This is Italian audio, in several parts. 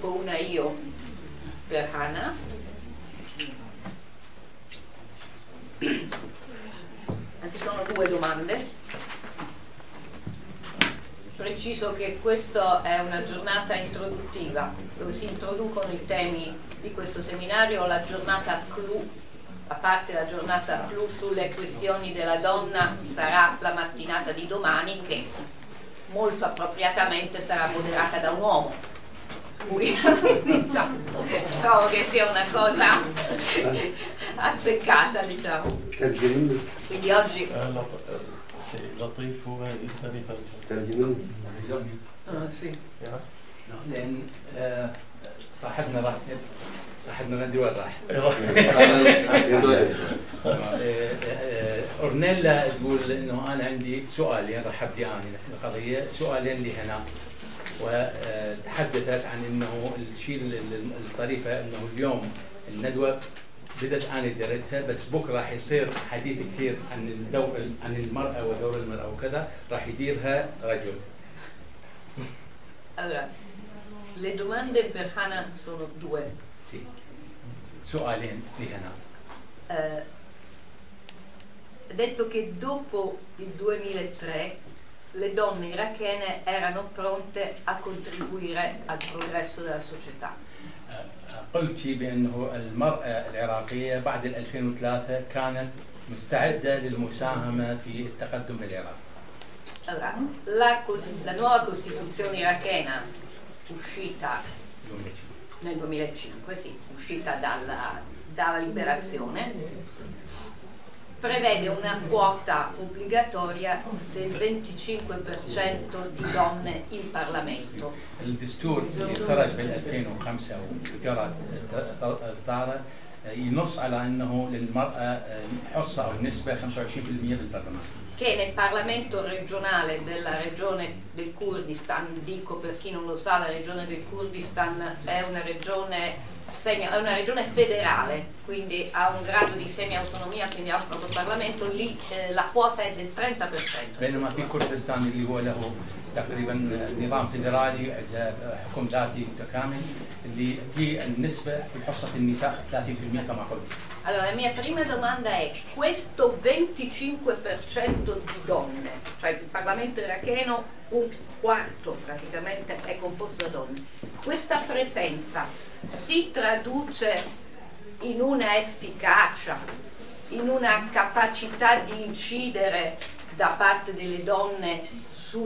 introduco una io per Hannah. Anzi, sono due domande. Preciso che questa è una giornata introduttiva dove si introducono i temi di questo seminario. La giornata clou, a parte la giornata clou sulle questioni della donna, sarà la mattinata di domani, che molto appropriatamente sarà moderata da un uomo. Cui diciamo, trovo che sia una cosa azzeccata, diciamo. Quindi oggi لطيف هو يقدر ترجمة sì. لأن صاحبنا غندي وين راح؟ أورنيلا تقول إنه أنا عندي سؤالين، رحب لي أنا القضية سؤالين لهنا، وتحدثت عن إنه الشيء الطريفة إنه اليوم الندوة بدأت أنا دريتها، بس بكرة راح يصير حديث كثير عن المرأة ودور المرأة وكذا، راح يديرها رجل. Allora, le domande per Hannah sono due. Sì. سؤالين لهنا. Ha detto che dopo il 2003 le donne irachene erano pronte a contribuire al progresso della società. قلت بأنه المرأة العراقية بعد 2003 كانت مستعدة للمساهمة في التقدم العراقي. Allora, la nuova Costituzione irachena, uscita nel 2005, sì, uscita dalla liberazione, prevede una quota obbligatoria del 25% di donne in Parlamento. الدستور اللي خرج بال 2005 وجرى اصداره ينص على انه للمراه حصه او نسبه 25% بالبرلمان. Che nel Parlamento regionale della regione del Kurdistan, dico per chi non lo sa, la regione del Kurdistan è una regione federale, quindi ha un grado di semi-autonomia, quindi ha un proprio Parlamento, lì la quota è del 30%. بينما في كردستان اللي هو له تقريبا نظام فيدرالي حكم ذاتي متكامل اللي فيه النسبه في حصه النساء 30% كما قلت. Allora, la mia prima domanda è: questo 25% di donne, cioè il Parlamento iracheno, un quarto praticamente è composto da donne, questa presenza si traduce in una efficacia, in una capacità di incidere da parte delle donne sul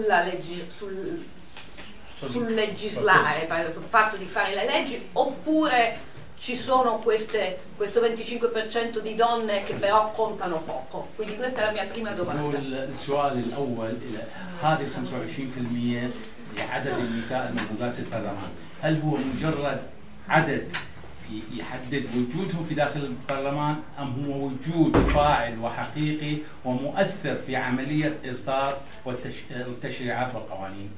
legislare, sul fatto di fare le leggi, oppure ci sono questo 25% di donne che però contano poco? Quindi questa è la mia prima domanda. السؤال الأول هذه 25% لعدد النساء الموجودات في البرلمان، هل هو مجرد عدد يحدد وجودهم في داخل البرلمان أم هو وجود فاعل وحقيقي ومؤثر في عملية إصدار التشريعات والقوانين؟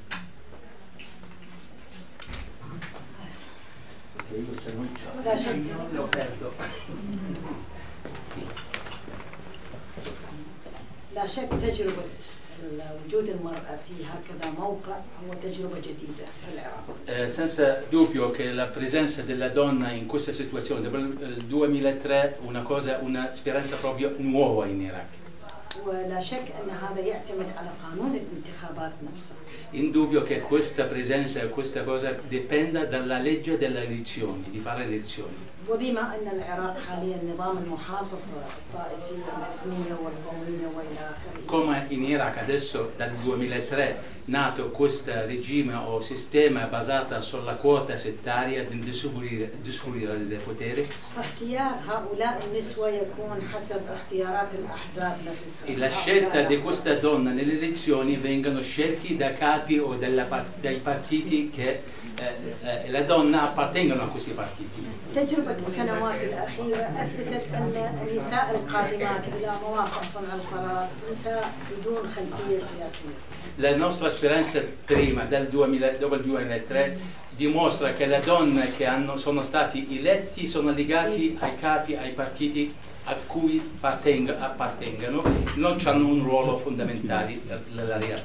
لا شك تجربة وجود المرأة في هكذا موقع هو تجربة جديدة في العراق. Senza dubbio che la presenza della donna in questa situazione dopo il 2003 una esperienza proprio nuova in Iraq. ولا شك أن هذا يعتمد على قانون الانتخابات نفسه. Indubbio che questa presenza e questa cosa dipenda dalla legge delle elezioni, di fare elezioni. وبما أن العراق حاليا نظام المحاصصة الطائفية الإثنية والقومية وإلى آخره. Come in Iraq adesso dal 2003 nato questo regime o sistema basato sulla quota settaria di distribuire il potere. فاختيار هؤلاء النسوة يكون حسب اختيارات الأحزاب نفسها. E la scelta di questa donna nelle elezioni vengono scelti da capi o dai partiti che la donna appartengono a questi partiti. تجربة السنوات الأخيرة أثبتت أن النساء القادمات إلى مواقع صنع القرار نساء بدون خلفية سياسية. La nostra esperienza prima dopo il 2003 dimostra che le donne che sono stati eletti sono legati ai capi, ai partiti a cui appartengono, non hanno un ruolo fondamentale nella realtà.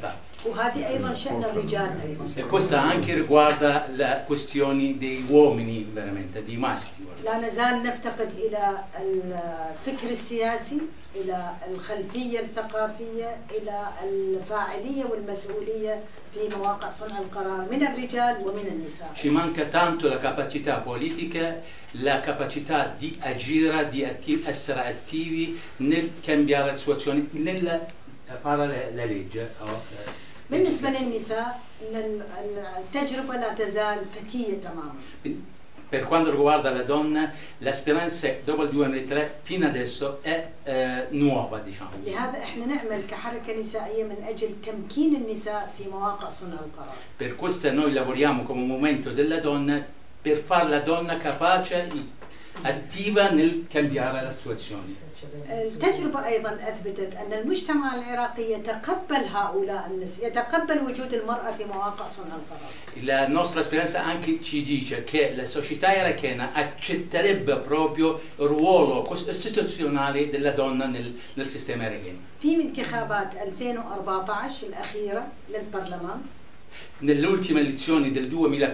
وهذه أيضا شأن الرجال أيضا. E questa anche riguarda le questioni dei uomini veramente, dei maschi. لا نزال نفتقد إلى الفكر السياسي، إلى الخلفية الثقافية، إلى الفاعلية والمسؤولية في مواقع صنع القرار من الرجال ومن النساء. Ci manca tanto la capacità politica, la capacità di agire, di essere attivi nel cambiare la situazione, nel fare la legge. بالنسبة للنساء التجربة لا تزال فتية تماما. Per quanto riguarda le donne, la speranza dopo il 2003 fino adesso è nuova, diciamo. لهذا احنا نعمل كحركة نسائية من أجل تمكين النساء في مواقع صنع القرار. Per questo noi lavoriamo come movimento delle donne per fare la donna capace, attiva nel cambiare la situazione. التجربة أيضا أثبتت أن المجتمع العراقي يتقبل هؤلاء النساء، يتقبل وجود المرأة في مواقع صنع القرار. La nostra esperienza anche ci dice che la società irachena accetterebbe proprio il ruolo costituzionale della donna nel sistema iracheno. في انتخابات 2014 الأخيرة للبرلمان Nelle ultime elezioni del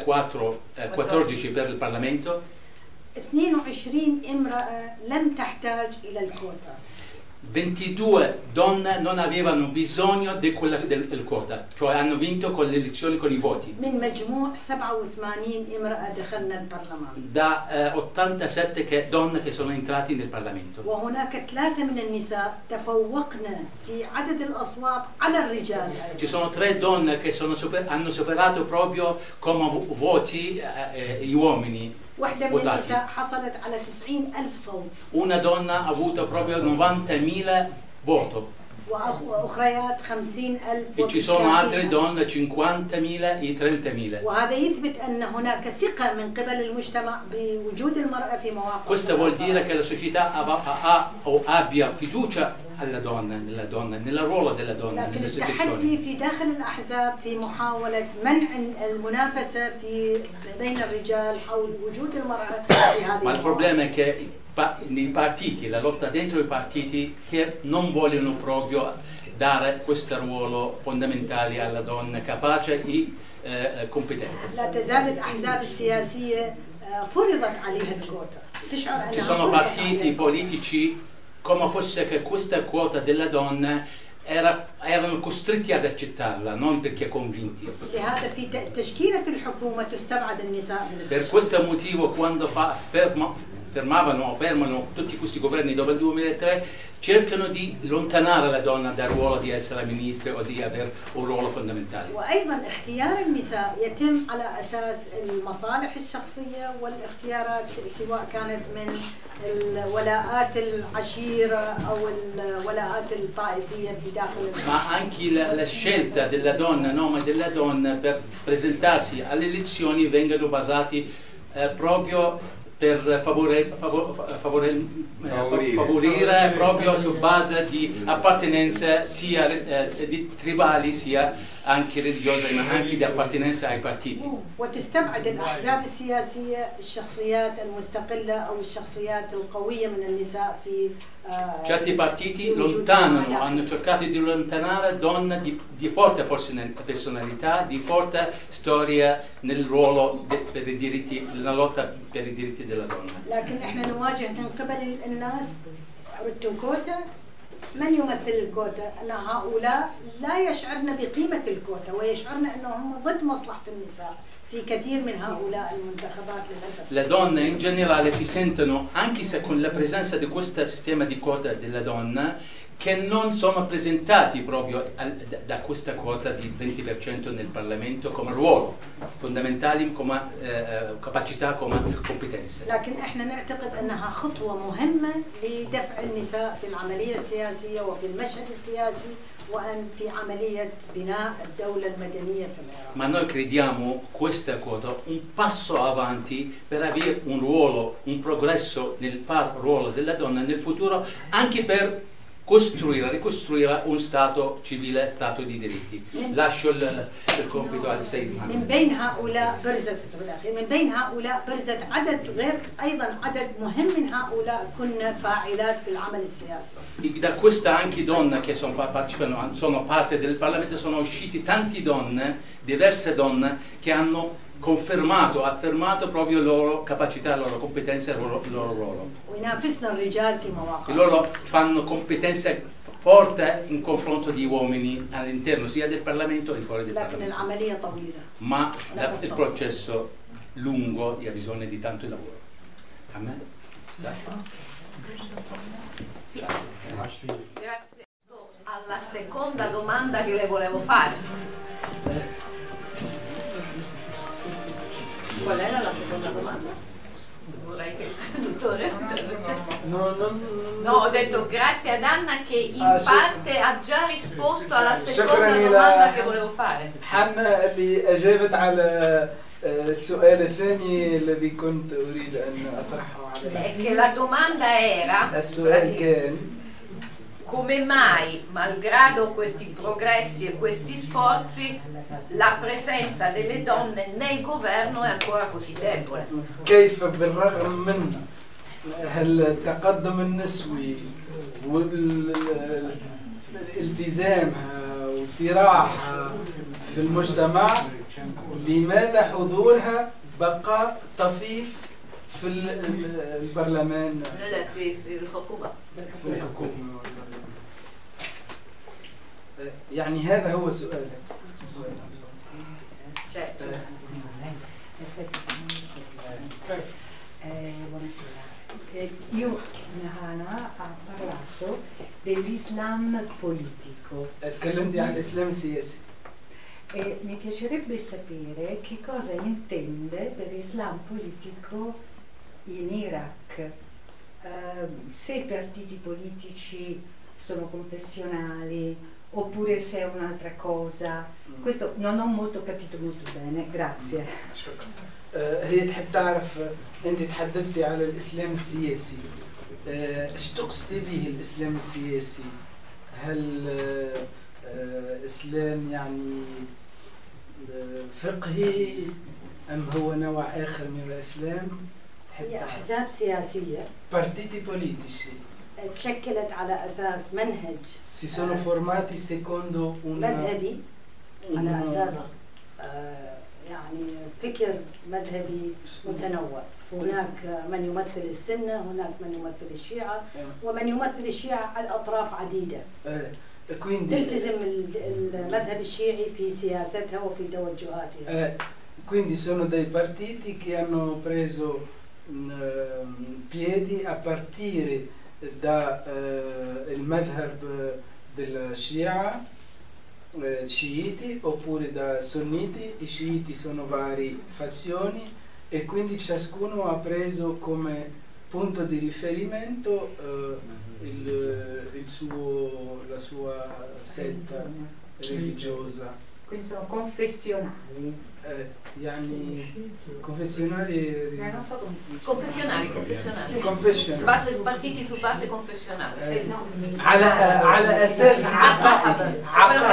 2014 per il Parlamento 22 امرأة لم تحتاج إلى الكوتا. 22 donne non avevano bisogno del quota, cioè hanno vinto con le elezioni con i voti. من مجموع 87 امرأة دخلنا البرلمان. Da 87 donne che sono entrate nel Parlamento. وهناك 3 من النساء تفوقنا في عدد الأصوات على الرجال. Ci sono 3 donne che hanno superato proprio come voti gli uomini. واحدة من النساء حصلت على 90,000 صوت. Una donna ha avuto proprio 90.000 voti. وأخريات 50,000. E ci sono altre donne 50.000 e 30.000. وهذا يثبت أن هناك ثقة من قبل المجتمع بوجود المرأة في مواقع. Questo vuol dire che la società abbia fiducia alla donna, nel ruolo della donna لكن nelle التحدي istituzioni. في داخل الأحزاب في محاولة منع المنافسة بين الرجال حول وجود المرأة في هذه. Ma il problema è che i partiti, la lotta dentro i partiti che non vogliono proprio dare questo ruolo fondamentale alla donna capace e competente. لا تزال الأحزاب السياسية فرضت عليها الكوتا. تشعر أنها Ci sono فرضت partiti عليها. politici come fosse che questa quota della donna erano costretti ad accettarla, non perché convinti. لهذا في تشكيلة الحكومة تستبعد النساء من Per questo motivo quando fermano tutti questi governi dopo il 2003 cercano di allontanare la donna dal ruolo di essere ministro o di avere un ruolo fondamentale. وأيضا اختيار النساء يتم على أساس المصالح الشخصية والاختيارات سواء كانت من الولاءات العشيرة أو الولاءات الطائفية في داخل. Ma anche la scelta della donna, il nome della donna per presentarsi alle elezioni vengono basati proprio per favorire proprio su base di appartenenza sia di tribali sia anche religiose ma anche di appartenenza ai partiti. وتستبعد الأحزاب السياسية الشخصيات المستقلة أو الشخصيات القوية من النساء في Certi partiti hanno cercato di allontanare donne di forte personalità, di forte storia nel ruolo per i diritti, nella lotta per i diritti della donna. لكن احنا نواجه من قبل الناس ردتوا كوتا. من يمثل الكوتا؟ أن هؤلاء لا يشعرن بقيمة الكوتا ويشعرن أنهم ضد مصلحة النساء في كثير من هؤلاء المنتخبات للأسف. Le donne in generale si sentono, anche se con la presenza di questo sistema di quota della donna, che non sono presentati proprio da questa quota di 20% nel Parlamento come ruolo fondamentali, come capacità, come competenze. لكن احنا نعتقد انها خطوة مهمة لدفع النساء في العملية السياسية وفي المشهد السياسي وأن في عملية بناء الدولة المدنية في العراق. Ma noi crediamo questa quota un passo avanti per avere un ruolo, un progresso nel far ruolo della donna nel futuro, anche per ricostruire un Stato civile, Stato di diritti. Lascio il compito al Sayyid Mohammed. من بين هؤلاء برزت عدد غير أيضا عدد مهم من هؤلاء كن فاعلات في العمل السياسي. Da questa anche donne che sono parte del Parlamento sono usciti tante donne, diverse donne, che hanno affermato proprio le loro capacità, le loro competenze e il loro ruolo. وينافسنا الرجال في مواقع. Loro fanno competenze forti in confronto di uomini all'interno sia del Parlamento che fuori del لكن Parlamento. العملية طويلة. Ma il processo lungo ha bisogno di tanto lavoro. A me? Sì. Grazie. Alla seconda domanda che le volevo fare. Qual era la seconda domanda? Vorrei che il traduttore... No, ho detto grazie ad Anna che in parte ha già risposto alla seconda domanda che volevo fare. حنا اللي أجابت على السؤال الثاني الذي كنت أريد أن أطرحه عليك. Che la domanda era... السؤال كان come mai, malgrado questi progressi e questi sforzi, la presenza delle donne nel governo è ancora così debole? كيف بالرغم من التقدم النسوي والالتزامها وصراعها في المجتمع لماذا حضورها بقى طفيف في البرلمان في الحكومة. في الحكومة. يعني هذا هو سؤالك. Buonasera. Hana ha parlato dell'Islam politico. تكلمتي عن الإسلام السياسي. E mi piacerebbe sapere che cosa intende per Islam politico in Iraq. Se i partiti politici sono confessionali oppure se è un'altra cosa. Questo non ho molto capito molto bene, grazie. هي تحب تعرف أنت تحدثتي على الإسلام السياسي. إيش تقصدي به الإسلام السياسي؟ هل إسلام يعني فقهي أم هو نوع آخر من الإسلام؟ هي أحزاب سياسية. Partiti politici. تشكلت على أساس منهج. Si sono formati secondo un مذهبي على أساس يعني فكر مذهبي متنوع. هناك من يمثل السنة، هناك من يمثل الشيعة، ومن يمثل الشيعة على أطراف عديدة. تلتزم المذهب الشيعي في سياستها وفي توجهاتها. Quindi sono dei partiti che hanno preso piedi a partire da il madhab del Shia, sciiti oppure da sunniti. I sciiti sono varie fazioni e quindi ciascuno ha preso come punto di riferimento la sua setta religiosa. Quindi sono confessionali. يعني confessionali non so come si dice. Confessionali. Partiti su base confessionale. على أساس عقائدي.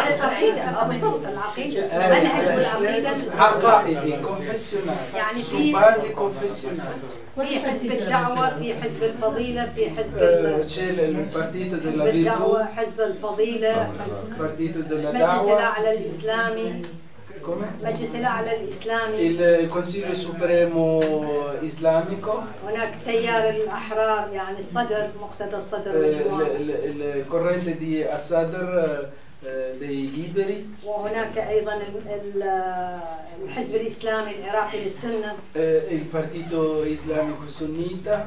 عقائدي confessionali. يعني su base confessionale. في حزب الدعوة، في حزب الفضيلة، في حزب البارتيتو della virtù، حزب الفضيلة، partito della مجلس da'wa. الأعلى الإسلامي. مجلس الأعلى الإسلامي. il Consiglio Supremo Islamico. هناك تيار الأحرار يعني الصدر، مقتدى الصدر مجموعة. الcorrente di Assadr dei liberi. وهناك أيضا الحزب الإسلامي العراقي للسنة. il Partito Islamico Sunnita.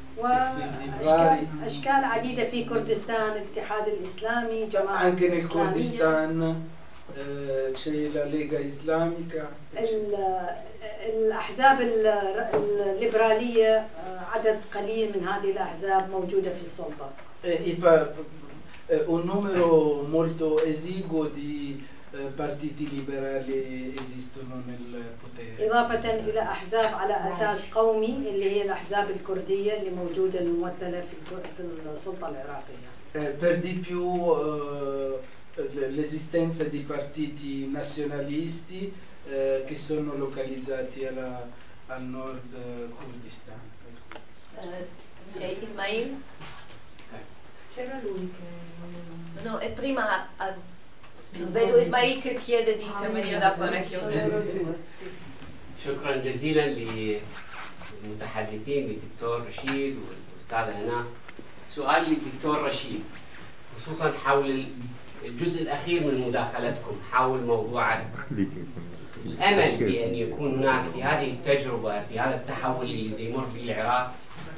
وأشكال عديدة في كردستان، الاتحاد الإسلامي، جماعة anche nel Kurdistan c'è la Lega Islamica. الأحزاب الليبرالية عدد قليل من هذه الأحزاب موجودة في السلطة. Un numero molto esiguo di partiti liberali esistono nel potere. إضافة إلى أحزاب على أساس قومي اللي هي الأحزاب الكردية اللي موجودة الممثلة في السلطة العراقية. per di più l'esistenza di partiti nazionalisti che sono localizzati al nord Kurdistan. C'è Ismail? C'era lui che... No, e prima vedo Ismail che chiede di intervenire da parecchio tempo. شكرا جزيلا للمتحدثين للدكتور رشيد والأستاذة هنا. سؤالي للدكتور رشيد خصوصا حول الجزء الأخير من مداخلتكم حول موضوع الأمل بأن يكون هناك في هذه التجربة في هذا التحول اللي يمر به العراق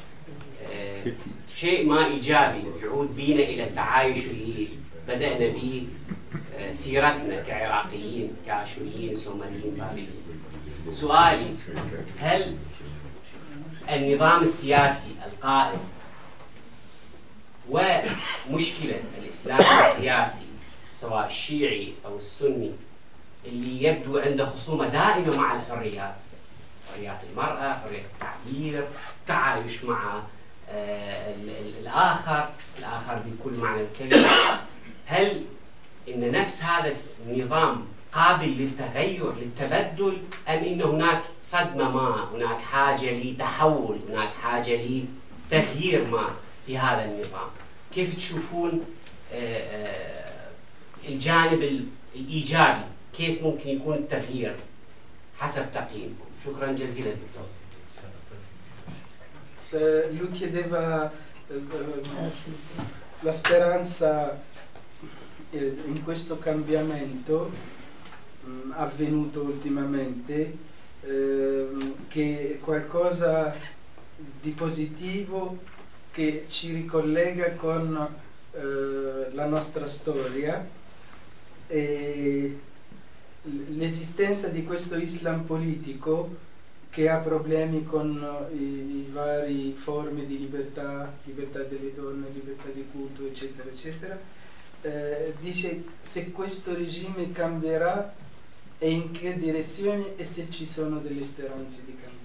شيء ما إيجابي يعود بينا إلى التعايش اللي بدأنا به سيرتنا كعراقيين كاشوريين سوماليين بابليين. سؤالي هل النظام السياسي القائم ومشكلة الإسلام السياسي سواء الشيعي أو السني اللي يبدو عنده خصومة دائمة مع الحريات، حريات المرأة، حرية التعبير، التعايش مع الآخر بكل معنى الكلمة، هل إن نفس هذا النظام قابل للتغير للتبدل أم إن هناك صدمة ما، هناك حاجة لتحول، هناك حاجة لتغيير ما في هذا النظام؟ كيف تشوفون الجانب الإيجابي؟ كيف ممكن يكون التغيير حسب تقييمكم؟ شكرا جزيلا دكتور. Lui chiedeva la speranza in questo cambiamento avvenuto ultimamente, che qualcosa di positivo che ci ricollega con la nostra storia e l'esistenza di questo Islam politico che ha problemi con i vari forme di libertà delle donne, libertà di culto, eccetera, eccetera. Dice se questo regime cambierà e in che direzione e se ci sono delle speranze di cambiamento.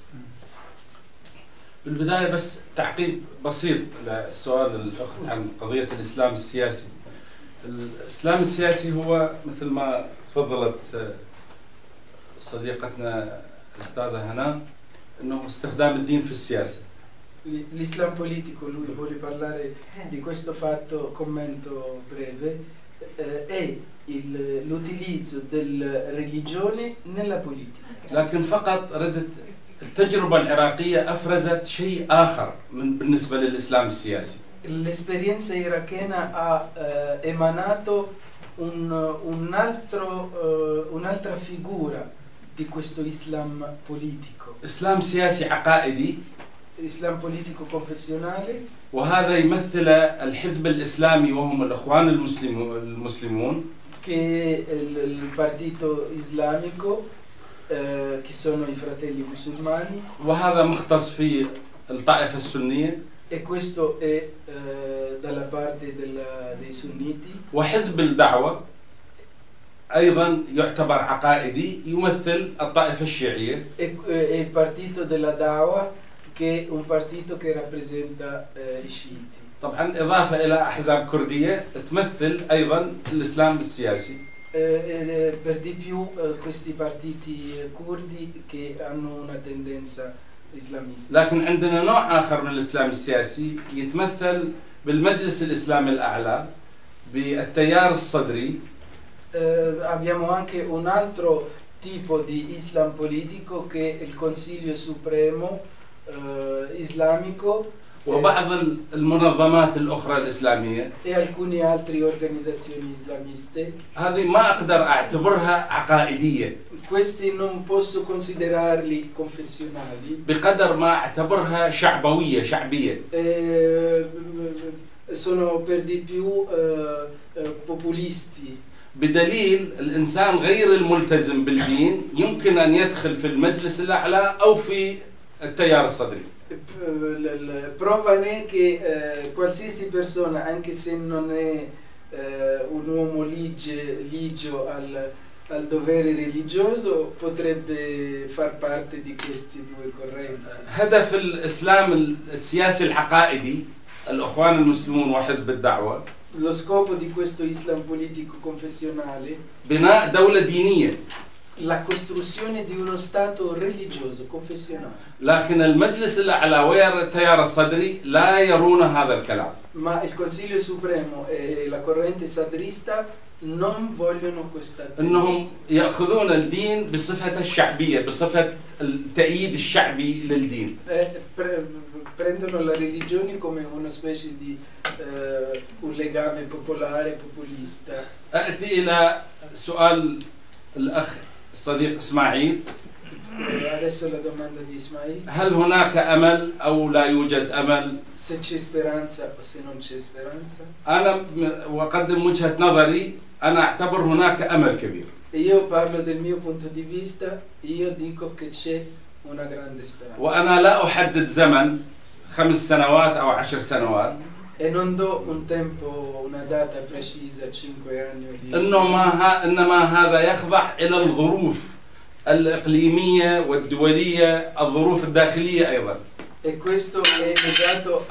بالبداية بس تعقيب بسيط لسؤال الأخت عن قضية الإسلام السياسي. الإسلام السياسي هو مثل ما تفضلت صديقتنا الأستاذة هنا أنه استخدام الدين في السياسة. L'Islam politico, lui vuole parlare di questo fatto, commento breve, è l'utilizzo della religione nella politica. لكن فقط ردت التجربة العراقية أفرزت شيء آخر بالنسبة للإسلام السياسي. L'esperienza irachena ha emanato un'altra figura di questo Islam politico. إسلام سياسي عقائدي. Islam politico confessionale. وهذا يمثل الحزب الإسلامي وهم الإخوان المسلمون. Che il partito islamico che sono i fratelli musulmani. وهذا مختص في الطائفة السنية. E questo è dalla parte dei sunniti. وحزب الدعوة أيضا يعتبر عقائدي يمثل الطائفة الشيعية. E il partito della Dawa che è un partito che rappresenta i sciiti. طبعا إضافة إلى أحزاب كردية تمثل أيضا الإسلام السياسي. Per di più questi partiti curdi che hanno una tendenza islamista. لكن عندنا نوع آخر من الإسلام السياسي يتمثل بالمجلس الإسلامي الأعلى بالتيار الصدري. Abbiamo anche un altro tipo di Islam politico che è il Consiglio Supremo islamico وبعض المنظمات الأخرى الإسلامية. e alcune altre organizzazioni islamiste. هذه ما أقدر أعتبرها عقائدية. Questi non posso considerarli confessionali. بقدر ما أعتبرها شعبوية شعبية. Sono per di più populisti. بدليل الإنسان غير الملتزم بالدين يمكن أن يدخل في المجلس الأعلى أو في التيار الصدري. Prova ne che qualsiasi persona, anche se non è un uomo ligio al dovere religioso, potrebbe far parte di questi due correnti. هدف الإسلام السياسي العقائدي الإخوان المسلمون وحزب الدعوة Lo scopo di questo Islam politico confessionale بناء دولة دينية، la costruzione di uno stato religioso confessionale. لكن المجلس الأعلى والتيار الصدري لا يرون هذا الكلام. Ma il Consiglio Supremo e la corrente sadrista non vogliono questa انهم tendenza. ياخذون الدين بصفته الشعبيه، بصفه التأييد الشعبي للدين. Prendono la religione come una specie di un legame popolare, populista. اتي الى سؤال الاخ الصديق اسماعيل. Adesso la domanda di Ismail. هل هناك امل او لا يوجد امل؟ Se c'è speranza o se non c'è speranza. انا واقدم وجهه نظري، انا اعتبر هناك امل كبير. Io parlo del mio punto di vista, io dico che c'è una grande speranza. وانا لا احدد زمن 5 سنوات او 10 سنوات. E non do un tempo, una data precisa, 5 anni o 10 انما هذا يخضع الى الظروف الإقليمية والدولية، الظروف الداخلية أيضا. E questo è legato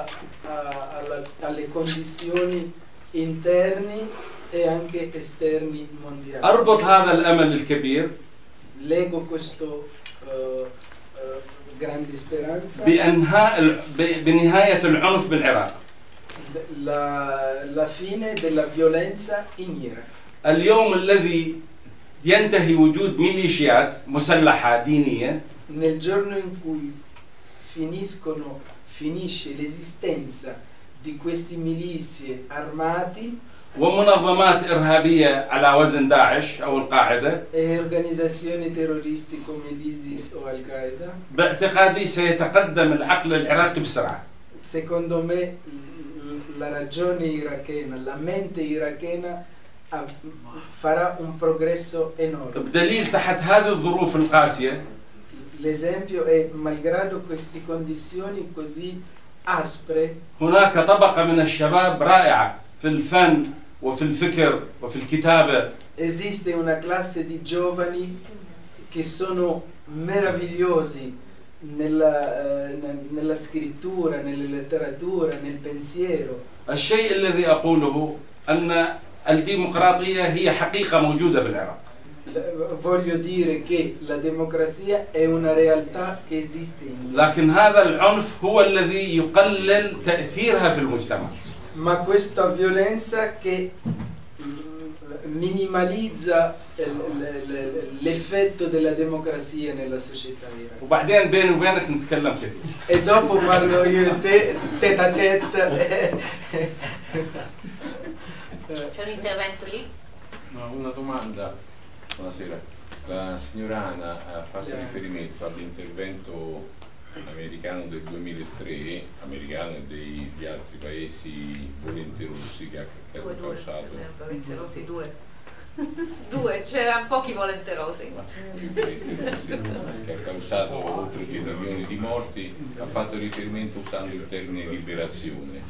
alle condizioni interni e anche esterni mondiali. أربط هذا الأمل الكبير Leggo questo grande speranza بنهاية العنف بالعراق. la fine della violenza in Iraq. اليوم الذي ينتهي وجود ميليشيات مسلحة دينية، nel giorno in cui finisce l'esistenza di queste milizie armati ومنظمات إرهابية على وزن داعش أو القاعدة، e organizzazioni terroristiche come l'ISIS o Al-Qaeda, باعتقادي سيتقدم العقل العراقي بسرعة. secondo me la ragione irachena, la mente irachena farà un progresso enorme. بدليل تحت هذه الظروف القاسية L'esempio è, malgrado queste condizioni così aspre, هناك طبقة من الشباب رائعة في الفن وفي الفكر وفي الكتابة. esiste una classe di giovani che sono meravigliosi nella scrittura, nella letteratura, nel pensiero. الشيء الذي أقوله أن الديمقراطية هي حقيقة موجودة بالعراق. Voglio dire che la democrazia è una realtà che esiste in Iraq. لكن هذا العنف هو الذي يقلل تأثيرها في المجتمع. Ma questa violenza che minimalizza l'effetto della democrazia nella società irachena. وبعدين بيني وبينك نتكلم كثير. E dopo parlo io e te, tête à tête. C'è un intervento lì? No, una domanda. Buonasera. La signora Ana ha fatto riferimento all'intervento americano del 2003, americano e degli altri paesi volenterosi che ha causato. Volenterosi due, c'erano pochi volenterosi. Che ha causato oltre 2 milioni di morti, ha fatto riferimento usando il termine liberazione.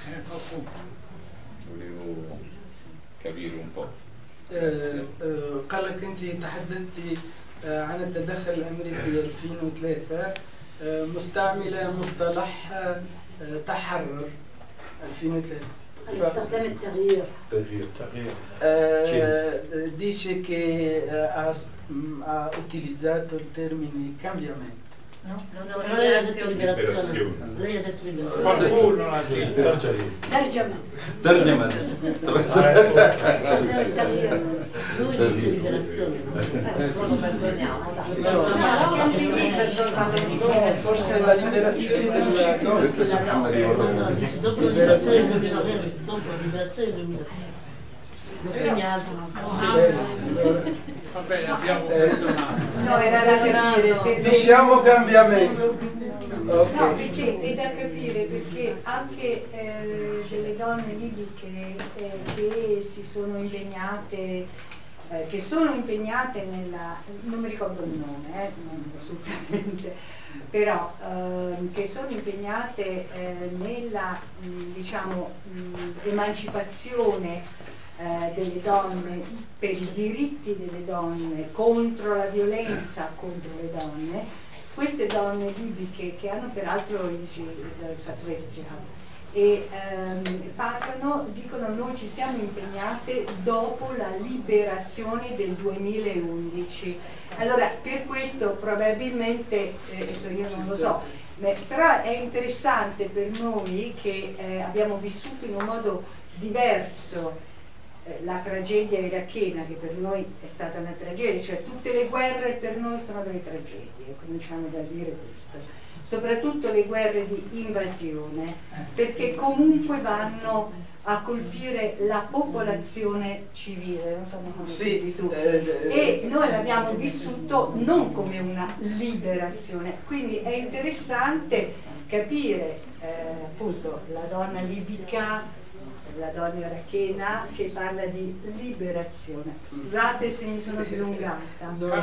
Volevo capire un po'. قال لك انت تحدثتي عن التدخل الامريكي 2003 مستعمله مصطلح تحرر 2003. استخدام التغيير. Dice che ha utilizzato il termine cambiamento. No, lei ha detto liberazione. Lei ha detto liberazione. ترجمة. استخدام التغيير. Lui dice liberazione. Forse la liberazione della No, dice dopo la liberazione del 2000, dopo la liberazione del 2000. Non segna altro. Va bene, abbiamo No, era da capire. Diciamo cambiamento. No, perché è da capire perché anche delle donne libiche che si sono impegnate, che sono impegnate nella, non mi ricordo il nome, non assolutamente, però che sono impegnate nella diciamo emancipazione delle donne, per i diritti delle donne, contro la violenza contro le donne. Queste donne libiche che hanno peraltro il fazzoletto jihad e dicono noi ci siamo impegnate dopo la liberazione del 2011. Allora per questo probabilmente, adesso io non lo so, però è interessante per noi che abbiamo vissuto in un modo diverso la tragedia irachena, che per noi è stata una tragedia, cioè tutte le guerre per noi sono delle tragedie, cominciamo da dire questo, soprattutto le guerre di invasione, perché comunque vanno a colpire la popolazione civile, non so come dici tu, e noi l'abbiamo vissuto non come una liberazione, quindi è interessante capire appunto la donna libica, la donna irachena che parla di liberazione. Scusate se mi sono dilungata.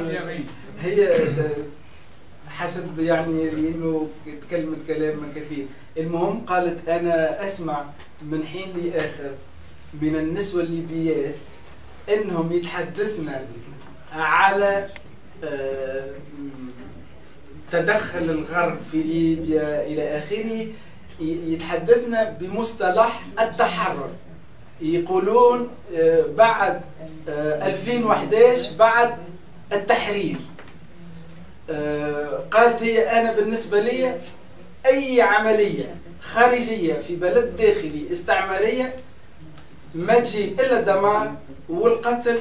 حسب يعني انه تكلمت كلام كثير. المهم قالت انا اسمع من حين لاخر من النسوة الليبيات انهم يتحدثن على تدخل الغرب في ليبيا الى اخره، يتحدثن بمصطلح التحرر، يقولون بعد 2011 بعد التحرير. قالت هي أنا بالنسبة لي أي عملية خارجية في بلد داخلي استعمارية ما تجيب إلا الدمار والقتل،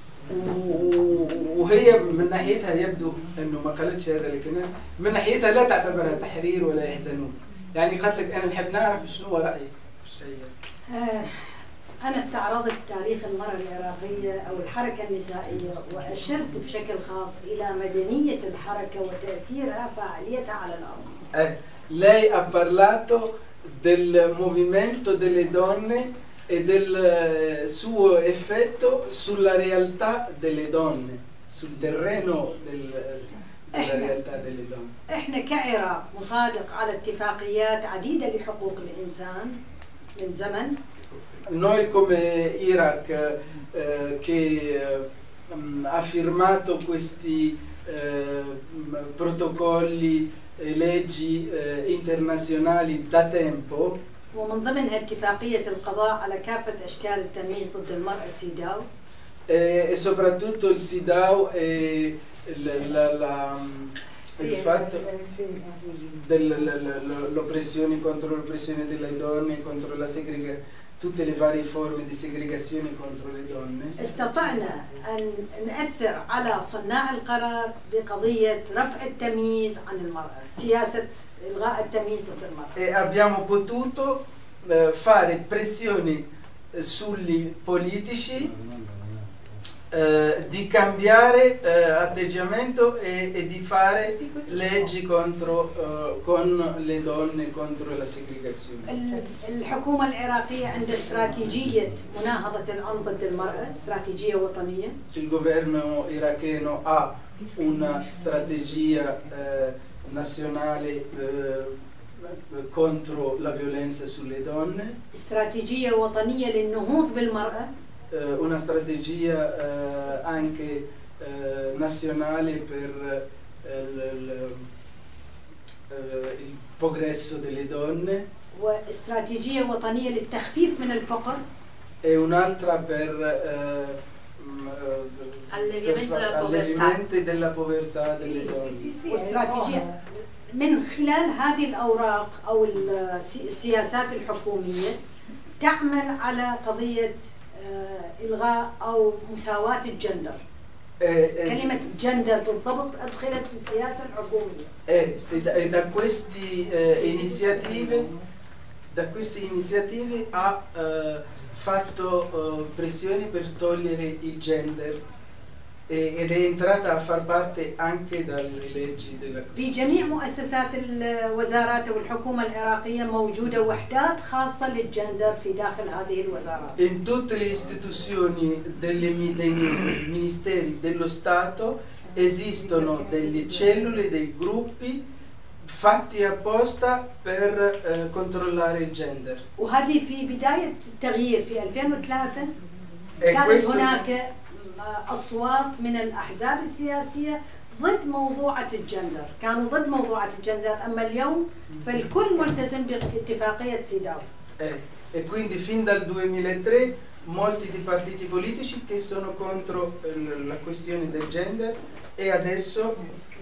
وهي من ناحيتها يبدو أنه ما قالتش هذا، لكن من ناحيتها لا تعتبرها تحرير ولا يحزنون. يعني قالت لك أنا نحب نعرف شنو رأيك في الشيء. أنا استعرضت تاريخ المرأة العراقية أو الحركة النسائية وأشرت بشكل خاص إلى مدنية الحركة وتأثيرها فعاليتها على الأرض. Lei ha parlato del movimento delle donne e del suo effetto sulla realtà delle donne, sul terreno della realtà delle donne. إحنا كعراق مصادق على اتفاقيات عديدة لحقوق الإنسان من زمن. Noi come Iraq che ha firmato questi protocolli e leggi internazionali da tempo, ومن ضمنها اتفاقية القضاء على كافة أشكال التمييز ضد المرأة سيداو. E soprattutto il SIDAW e il fatto dell'oppressione, contro l'oppressione delle donne, contro la segregazione, tutte le varie forme di segregazione contro le donne. استطعنا أن نأثر على صناع القرار بقضية رفع التمييز عن المرأة، سياسة إلغاء التمييز ضد المرأة. E abbiamo potuto fare pressioni sugli politici di cambiare atteggiamento e di fare leggi contro con le donne, contro la segregazione. الحكومة العراقية عندها استراتيجية مناهضة العنف ضد المرأة، استراتيجية وطنية. Il governo iracheno ha una strategia nazionale contro la violenza sulle donne. استراتيجية وطنية للنهوض بالمرأة. Una strategia anche nazionale per il progresso delle donne. واستراتيجية وطنية للتخفيف من الفقر. E un'altra per alleviamento della povertà delle donne. واستراتيجية من خلال هذه الأوراق أو السياسات الحكومية تعمل على قضية إلغاء أو مساواة الجندر. كلمة جندر بالضبط أدخلت في السياسة الحكومية. Da queste iniziative ha fatto pressioni per togliere il gender ed è entrata a far parte anche dalle leggi della في جميع مؤسسات الوزارات والحكومة العراقية موجودة وحدات خاصة للجندر في داخل هذه الوزارات. In tutte le istituzioni dei ministeri dello Stato esistono delle cellule, dei gruppi fatti apposta per controllare il gender. وهذه في بداية التغيير في 2003 كانت هناك أصوات من الأحزاب السياسية ضد موضوعة الجندر، كانوا ضد موضوعة الجندر، أما اليوم فالكل ملتزم باتفاقية سيداو. E quindi fin dal 2003 molti di partiti politici che sono contro la questione del gender e adesso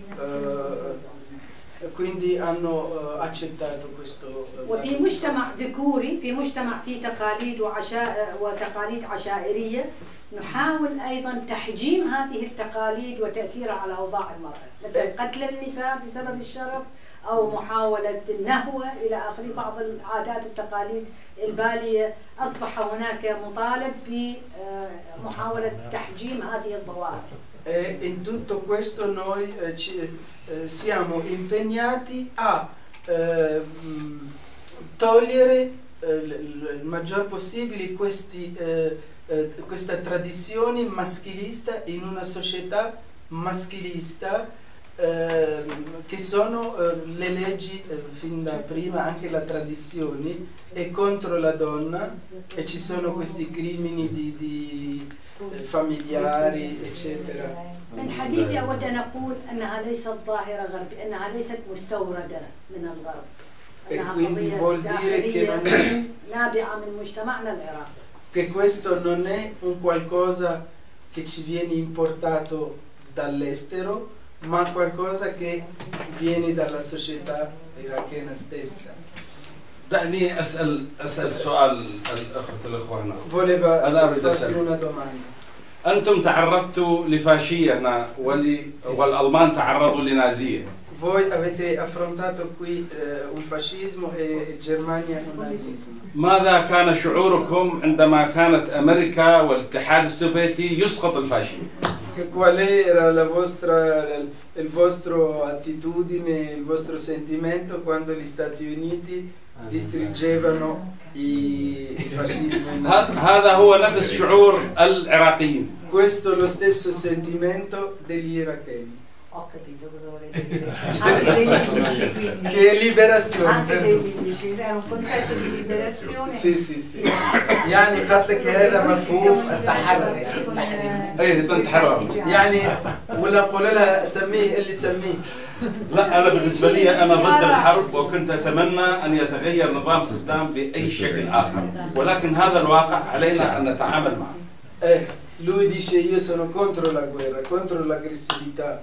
quindi hanno accettato questo. وفي مجتمع ذكوري، في مجتمع فيه تقاليد وتقاليد عشائرية، نحاول أيضا تحجيم هذه التقاليد وتأثيرها على أوضاع المرأة، مثل قتل النساء بسبب الشرف أو محاولة النهوة إلى آخره. بعض العادات التقاليد البالية أصبح هناك مطالب بمحاولة تحجيم هذه الظواهر. E in tutto questo noi siamo impegnati a togliere il maggior possibile questa tradizione maschilista in una società maschilista, che sono le leggi fin da prima, anche la tradizione è contro la donna e ci sono questi crimini di familiari eccetera. من حديثي أود أن أقول أنها ليست ظاهرة غربية، أنها ليست مستوردة من الغرب، أنها قضية داخلية نابعة من مجتمعنا العراقي. Che questo non è un qualcosa che ci viene importato dall'estero, ma qualcosa che viene dalla società irachena stessa. دعني أسأل سؤال الأخوة هنا. أنا أريد أسأل. أنتم تعرضتوا لفاشية والألمان تعرضوا لنازية. Voi avete affrontato qui un fascismo e Germania un nazismo. ماذا كان شعوركم عندما كانت أمريكا والاتحاد السوفيتي يسقط الفاشية؟ Qual era il vostro attitudine, il vostro sentimento quando gli Stati Uniti distruggevano i fascismi? هذا هو نفس شعور العراقيين. Questo è lo stesso sentimento degli iracheni. Ho capito cosa volete dire. Che è liberazione. Anche dei libici, è un concetto di liberazione. sì. يعني قصدك هذا مفهوم التحرر. التحرر. يعني ولا نقول لها سميه اللي تسميه. لا أنا بالنسبة لي أنا ضد الحرب، وكنت أتمنى أن يتغير نظام صدام بأي شكل آخر، ولكن هذا الواقع علينا أن نتعامل معه. Lui dice io sono contro la guerra, contro l'aggressività,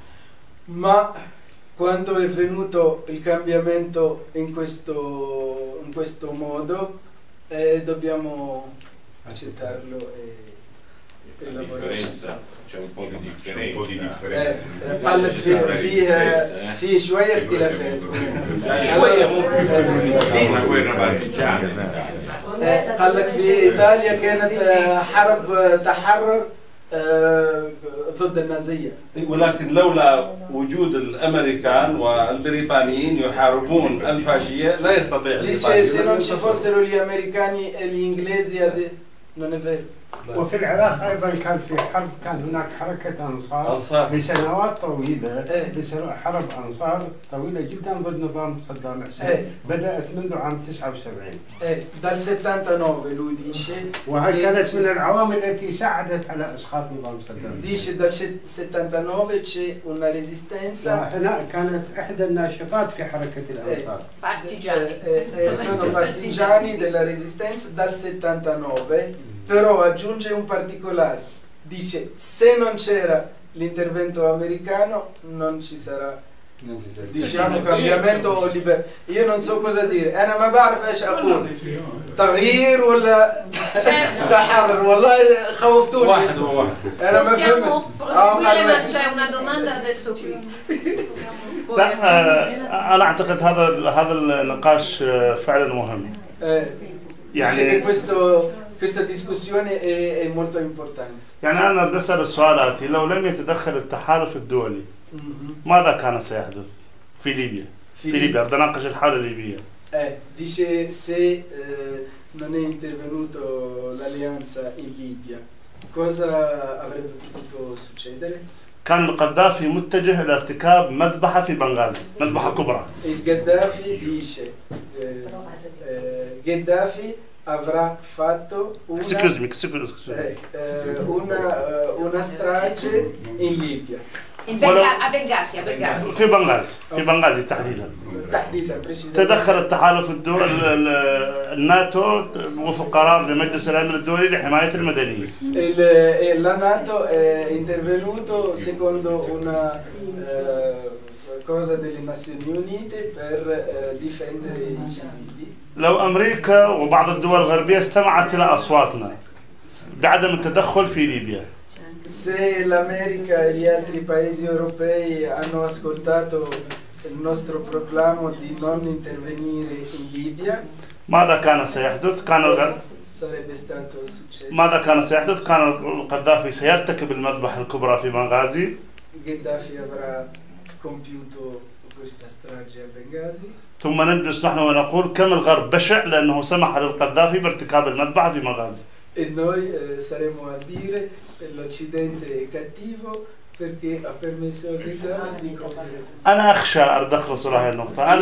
ma quando è venuto il cambiamento in questo modo dobbiamo accettarlo e lavorare. C'è un po' di differenza. في شوية اختلافات. شوية una guerra partigiana. قال لك في إيطاليا كانت حرب تحرر ضد النازية. ولكن لولا وجود الأمريكان والبريطانيين يحاربون الفاشية لا يستطيع الإيطالي. Se non ci fossero gli americani e gli inglesi non è vero. وفي العراق ايضا كان في حرب، كان هناك حركه انصار لسنوات طويله، حرب انصار طويله جدا ضد نظام صدام حسين، بدات منذ عام 79. dal 79 lui dice. وهي كانت من العوامل التي ساعدت على اسقاط نظام صدام. dice dal 79 c'è una resistenza. هنا كانت احدى الناشطات في حركه الانصار. sono partigiani della resistenza dal 79. Però aggiunge un particolare, dice se non c'era l'intervento americano non ci sarà diciamo cambiamento o libertà. Io non so cosa dire, أنا ما بعرف إيش أقول تغيير ولا تحرر، والله خوفتوني. واحد أنا ما فهمت. ما c'è una domanda adesso qui. أنا أعتقد هذا النقاش فعلا مهم. يعني questa discussione è molto importante. يعني أنا بدي أسأل السؤال الآتي: لو لم يتدخل التحالف الدولي ماذا كان سيحدث في ليبيا؟ في ليبيا بدي أناقش الحالة الليبية. Dice se non è intervenuto l'alleanza in Libia, cosa avrebbe potuto succedere? كان القذافي متجه إلى ارتكاب مذبحة في بنغازي، مذبحة كبرى. القذافي dice Gheddafi avrà fatto una strage in Libia. a Benghazi في بنغازي تحديدا تدخل التحالف الدولي الناتو وفق قرار لمجلس الامن الدولي لحمايه المدنيين. La NATO è intervenuto secondo una cosa delle Nazioni Unite per difendere i civili. لو امريكا وبعض الدول الغربيه استمعت الى اصواتنا بعدم التدخل في ليبيا. Se l'America e gli altri paesi europei hanno ascoltato il nostro proclamo di non intervenire in Libia, ماذا كان سيحدث؟ sarebbe stato successo. ماذا كان سيحدث؟ كان القذافي سيرتكب المذبحة الكبرى في بنغازي. Gheddafi avrà compiuto questa strage a Benghazi. ثم نجلس نحن ونقول كم الغرب بشع لأنه سمح للقذافي بارتكاب المذبحة في بنغازي. E noi saremo a dire che l'Occidente è cattivo perché ha permesso a Gheddafi di compiere. أنا أخشى أدخل هذه النقطة.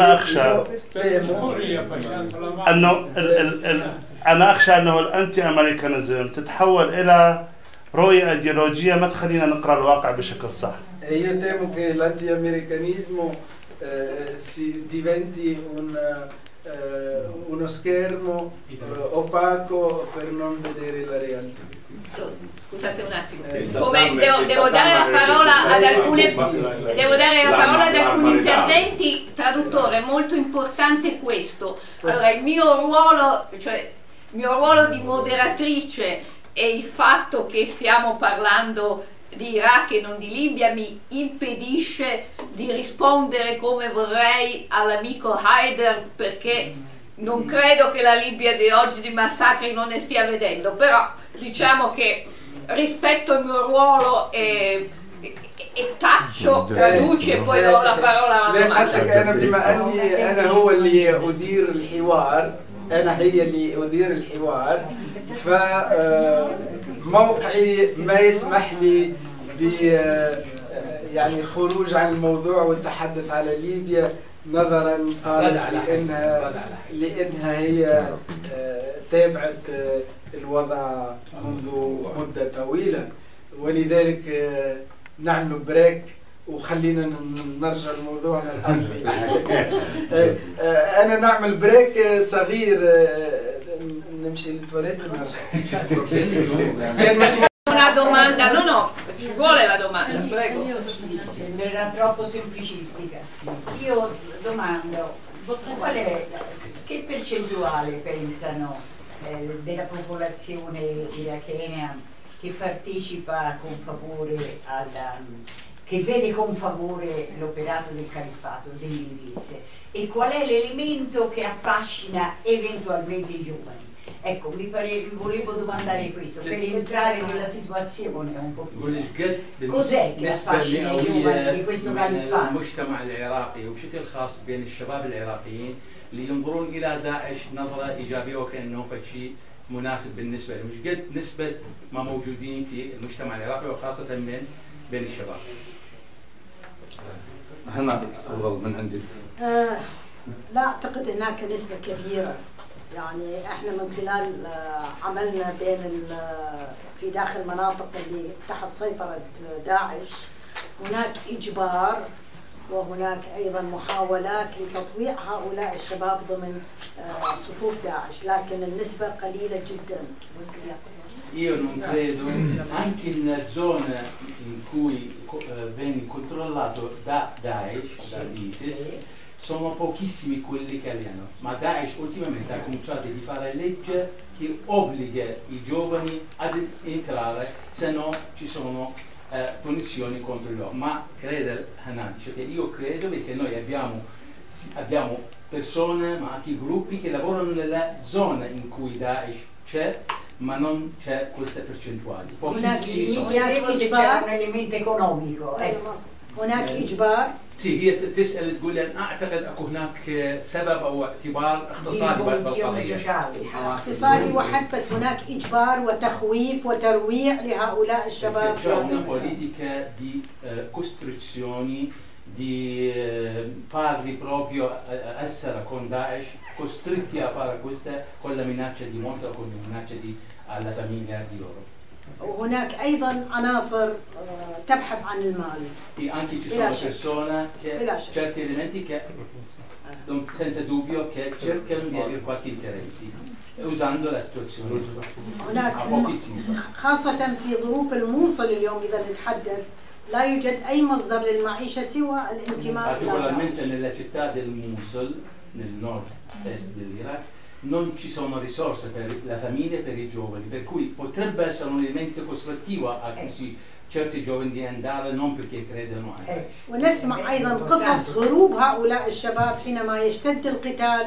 أنا أخشى أنه الأنتي أمريكانيزم تتحول إلى رؤية أيديولوجية ما تخلينا نقرأ الواقع بشكل صح. Io temo che l'anti-americanismo si diventi uno schermo opaco per non vedere la realtà. Scusate un attimo, devo dare la parola ad alcuni interventi. Traduttore, è molto importante questo. Allora, il mio ruolo di moderatrice e il fatto che stiamo parlando di Iraq e non di Libia mi impedisce di rispondere come vorrei all'amico Haider, perché non credo che la Libia di oggi di massacri non ne stia vedendo, però diciamo che rispetto il mio ruolo e taccio, traduci e poi do la parola alla domanda. أنا هي اللي أدير الحوار فموقعي ما يسمح لي يعني الخروج عن الموضوع والتحدث على ليبيا نظرا قالت لأنها هي تابعت الوضع منذ مدة طويلة، ولذلك نعمل بريك وخلينا نرجع لموضوعنا الأصلي. أنا نعمل بريك صغير نمشي للتواليت ونرجع. Una domanda, no, ci vuole la domanda, prego. Sembrerà troppo semplicistica. Io domando, che percentuale pensano della popolazione irachena che partecipa con favore che vede con favore l'operato del califfato, dell'ISIS, e qual è l'elemento che affascina eventualmente i giovani? Ecco, volevo domandare questo, per entrare nella situazione un po' più. Cos'è che affascina i giovani di questo califfato? المجتمع العراقي وبشكل خاص بين الشباب العراقيين لينظرون إلى داعش نظرة إيجابية وكأنه شيء مناسب بالنسبة لهم، مش قد نسبة ما موجودين في المجتمع العراقي وخاصة من بين الشباب. هنا أفضل من عندي. لا أعتقد هناك نسبة كبيرة، يعني احنا من خلال عملنا في داخل مناطق اللي تحت سيطرة داعش هناك إجبار وهناك أيضا محاولات لتطويع هؤلاء الشباب ضمن صفوف داعش، لكن النسبة قليلة جدا. Io non credo, anche in zone in cui viene controllato da Daesh, dall'ISIS, sono pochissimi quelli che allenano, ma Daesh ultimamente ha cominciato a fare legge che obbliga i giovani ad entrare, se no ci sono punizioni contro loro. Ma crede Hanan, cioè che io credo perché noi abbiamo persone, ma anche gruppi che lavorano nella zona in cui Daesh c'è, ma non c'è queste percentuali. Pochissimi sono. c'è un elemento economico. هناك إجبار. هي تسأل تقول أن أعتقد أكو هناك سبب أو اعتبار اقتصادي اقتصادي وحد، بس هناك إجبار وتخويف وترويع لهؤلاء الشباب. C'è una politica di costrizioni, di farli proprio essere con Daesh, costretti a fare questa con la minaccia di morte o con la minaccia alla famiglia di loro. وهناك أيضا عناصر تبحث عن المال. Anche ci sono persone che certi elementi che senza dubbio che cercano di avere qualche interesse usando la situazione. هناك خاصة في ظروف الموصل اليوم إذا نتحدث لا يوجد أي مصدر للمعيشة سوى الانتماء إلى particolarmente nella città del Mosul, nel nord-est dell'Iraq, non ci sono risorse per la famiglia e per i giovani, per cui potrebbe essere un elemento costruttivo a questi certi giovani di andare non perché credono a Daesh. ونسمع أيضا قصص هروب هؤلاء الشباب حينما يشتد القتال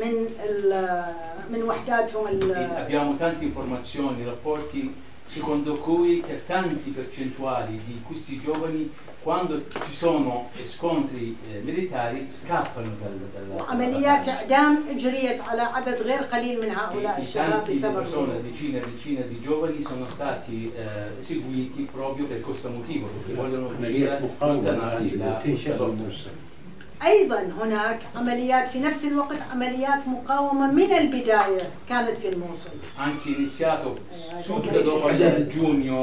من وحداتهم. Abbiamo tante informazioni, rapporti secondo cui che tanti percentuali di questi giovani quando ci sono scontri militari scappano dalla وعمليات إعدام أجريت على عدد غير قليل من هؤلاء الشباب بسبب decine di giovani sono stati eseguiti proprio per questo motivo, perché vogliono allontanarsi da أيضا هناك عمليات في نفس الوقت عمليات مقاومة من البداية كانت في الموصل. Anche iniziato subito dopo il giugno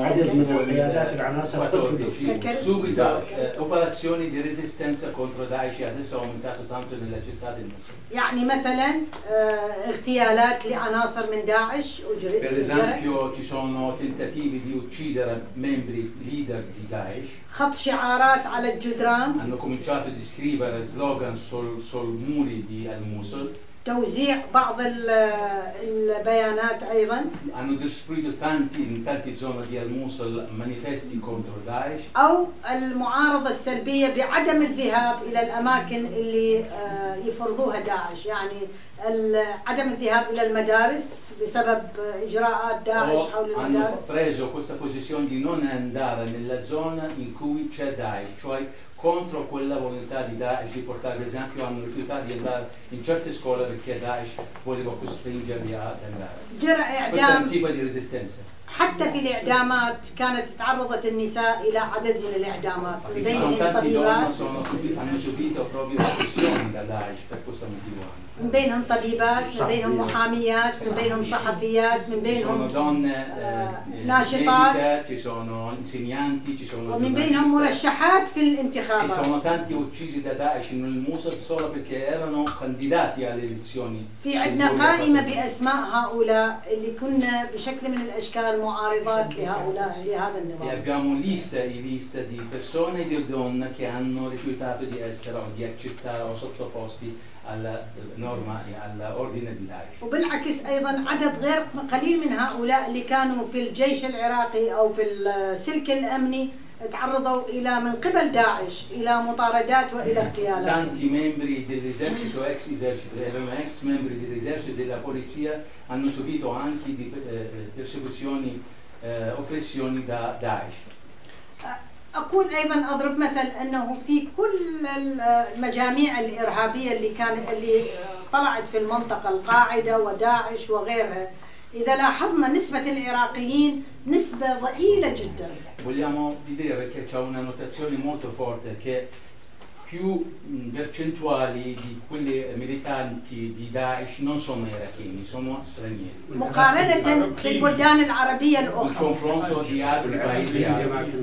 14, subito operazioni di resistenza contro Daesh adesso è aumentato tanto nella città del Mosul. يعني مثلا اغتيالات لعناصر من داعش أجرت. Per esempio ci sono tentativi di uccidere membri leader di Daesh. خط شعارات على الجدران. Hanno cominciato a scrivere slogan sul muri di Al-Mosul. توزيع بعض البيانات أيضا. Hanno distribuito in tante zone di Al-Mosul manifesti contro Daesh. أو المعارضة السلبية بعدم الذهاب إلى الأماكن اللي يفرضوها داعش، يعني عدم الذهاب إلى المدارس بسبب إجراءات داعش حول المدارس. Hanno preso questa posizione di non andare nella zona in cui c'è Daesh, cioè contro quella volontà di Daesh di portare, per esempio, hanno rifiutato di andare in certe scuole perché Daesh voleva costringerli ad andare. Questo è un tipo di resistenza. حتى في الإعدامات كانت تعرضت النساء إلى عدد من الإعدامات من بين الطبيبات. hanno subito proprio repressioni da Daesh per questo motivo. من بينهم طبيبات، من بينهم محاميات، من بينهم صحفيات، من بينهم ناشطات، ci sono insegnanti, ci sono ومن بينهم مرشحات في الانتخابات. Ci sono tanti uccisi da Daesh nel Mosul solo perché erano candidati alle elezioni. في عندنا قائمة بأسماء هؤلاء اللي كنا بشكل من الأشكال معارضات لهذا النظام. Abbiamo liste di persone e di donne che hanno rifiutato di essere o di accettare o sottoposti alla norma e all'ordine di Daesh. وبالعكس أيضا عدد غير قليل من هؤلاء اللي كانوا في الجيش العراقي أو في السلك الأمني تعرضوا إلى من قبل داعش إلى مطاردات وإلى اغتيالات. Tanti membri dell'esercito, ex esercito, erano ex membri dell'esercito e della polizia hanno subito anche di persecuzioni, oppressioni da Daesh. أقول أيضا أضرب مثل أنه في كل المجاميع الإرهابية اللي طلعت في المنطقة، القاعدة وداعش وغيرها، إذا لاحظنا نسبة العراقيين نسبة ضئيلة جدا. Vogliamo dire che c'è una notazione molto forte che più percentuali di quelli militanti di Daesh non sono iracheni, sono stranieri. مقارنة بالبلدان العربية الأخرى. confronto di altri paesi arabi.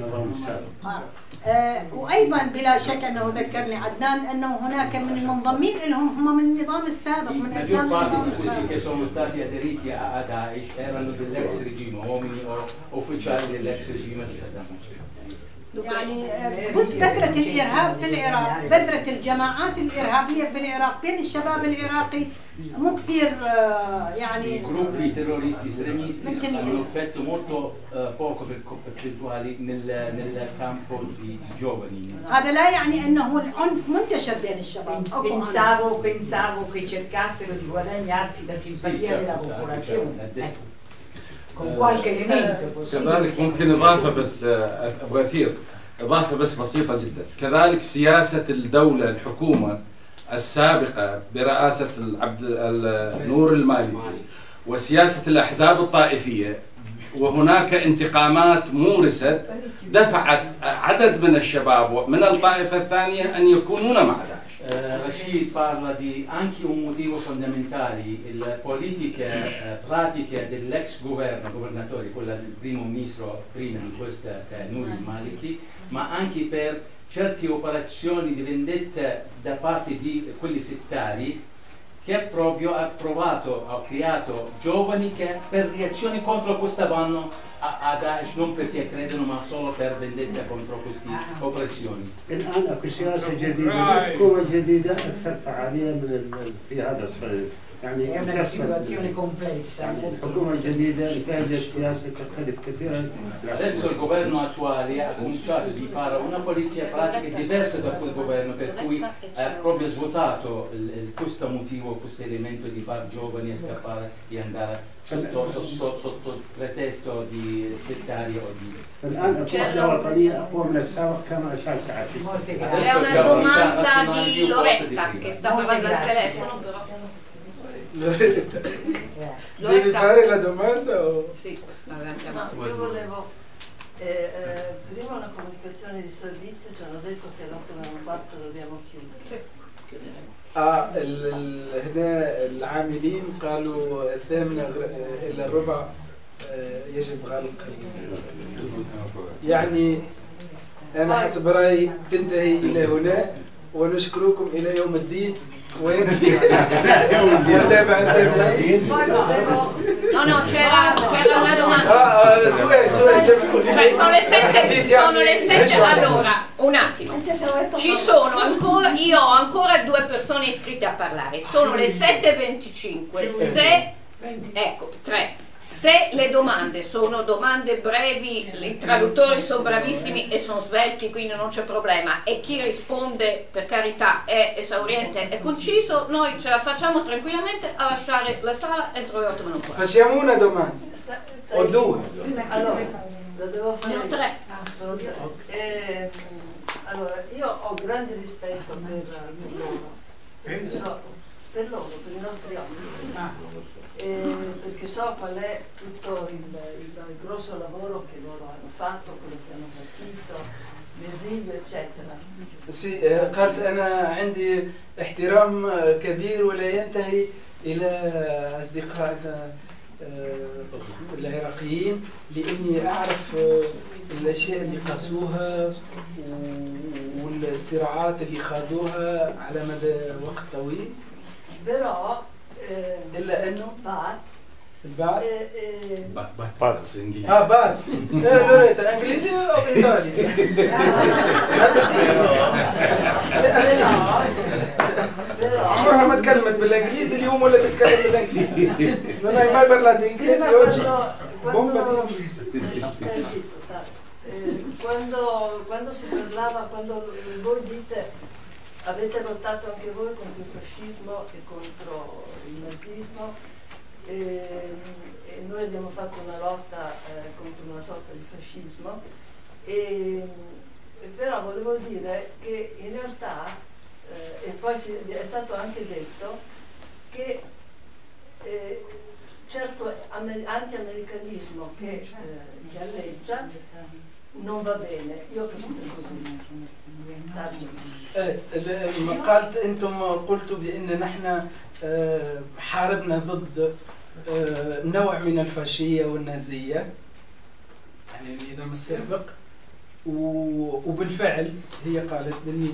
وأيضا بلا شك أنه ذكرني عدنان أنه هناك من المنضمين لهم هم من النظام السابق، من أزلام النظام السابق. che sono stati aderiti a Daesh erano dell'ex regime, uomini o ufficiali dell'ex regime di Saddam Hussein. يعني بذرة الإرهاب في العراق، بذرة الجماعات الإرهابية في العراق بين الشباب العراقي مو كثير يعني. gruppi terroristi estremisti hanno effetto molto poco percentuali nel campo di giovani. هذا لا يعني أنه العنف منتشر بين الشباب. Pensavo che cercassero di guadagnarsi la simpatia della popolazione. con qualche elemento. كذلك ممكن إضافة بس أبغى أثير إضافة بس بسيطة جدا. كذلك سياسة الدولة الحكومة السابقة برئاسة نور المالكي وسياسة الأحزاب الطائفية، وهناك انتقامات مورست دفعت عدد من الشباب من الطائفة الثانية أن يكونون مع داعش. Rashid parla di anche un motivo fondamentale, le politiche pratiche dell'ex governatore, quella del primo ministro prima di questa Nouri Maliki, ma anche per certe operazioni di vendetta da parte di quelli settari che proprio ha creato giovani che per reazioni contro questa vanno a Daesh, non perché credono ma solo per vendetta contro queste oppressioni. الآن اكو سياسة جديدة، حكومة جديدة أكثر فعالية في هذا الصدد. يعني È una situazione complessa. الحكومة الجديدة نتائج السياسة تختلف كثيرا. Adesso il governo attuale ha cominciato di fare una politica pratica diversa da quel governo, per cui ha proprio svuotato questo motivo, questo elemento di far giovani a scappare e andare sotto il pretesto di settario o di... C'è una domanda di Loretta che sta parlando al telefono, però. Loretta, devi fare la domanda o? Sì, no, io volevo prima una comunicazione di servizio, ci hanno detto che all'8:15 dobbiamo chiudere. هنا العاملين قالوا 8:45 يجب غلق الاستوديو. يعني أنا حسب رأيي تنتهي إلى هنا ونشكركم إلى يوم الدين. وين يتابع No, c'era una domanda. Sono le 7, allora, un attimo. Ci sono ancora, io ho ancora 2 persone iscritte a parlare. Sono le 7:25. Se, ecco, 3. Se le domande sono domande brevi, i traduttori sono bravissimi e sono svelti, quindi non c'è problema, e chi risponde, per carità, è esauriente e conciso, noi ce la facciamo tranquillamente a lasciare la sala entro le 8:15. Facciamo una domanda o 2? Allora, lo devo fare. Ne ho 3. Sono 3. Allora, io ho grande rispetto per loro, per i nostri ospiti. Perché so qual è tutto il grosso lavoro che loro hanno fatto, quello che hanno patito, l'esilio eccetera. sì قالت أنا عندي احترام كبير ولا ينتهي إلى أصدقائنا العراقيين لأني أعرف الأشياء اللي قاسوها والصراعات اللي خاضوها على مدى وقت طويل. Però إلا إنه البعض بعد لوريتا انجليزي او ايطالي؟ عمرها ما تكلمت بالانجليزي اليوم ولا تتكلم بالانجليزي. non hai mai parlato inglese oggi? Bomba di inglese. Quando si parlava, quando voi dite avete lottato anche voi contro il fascismo e contro il nazismo, e noi abbiamo fatto una lotta contro una sorta di fascismo, però volevo dire che in realtà, e poi è stato anche detto, che certo anti-americanismo che galleggia non va bene. Io ho capito così. قالت انتم قلتوا بان نحن حاربنا ضد نوع من الفاشيه والنازيه، يعني النظام السابق، وبالفعل هي قالت باني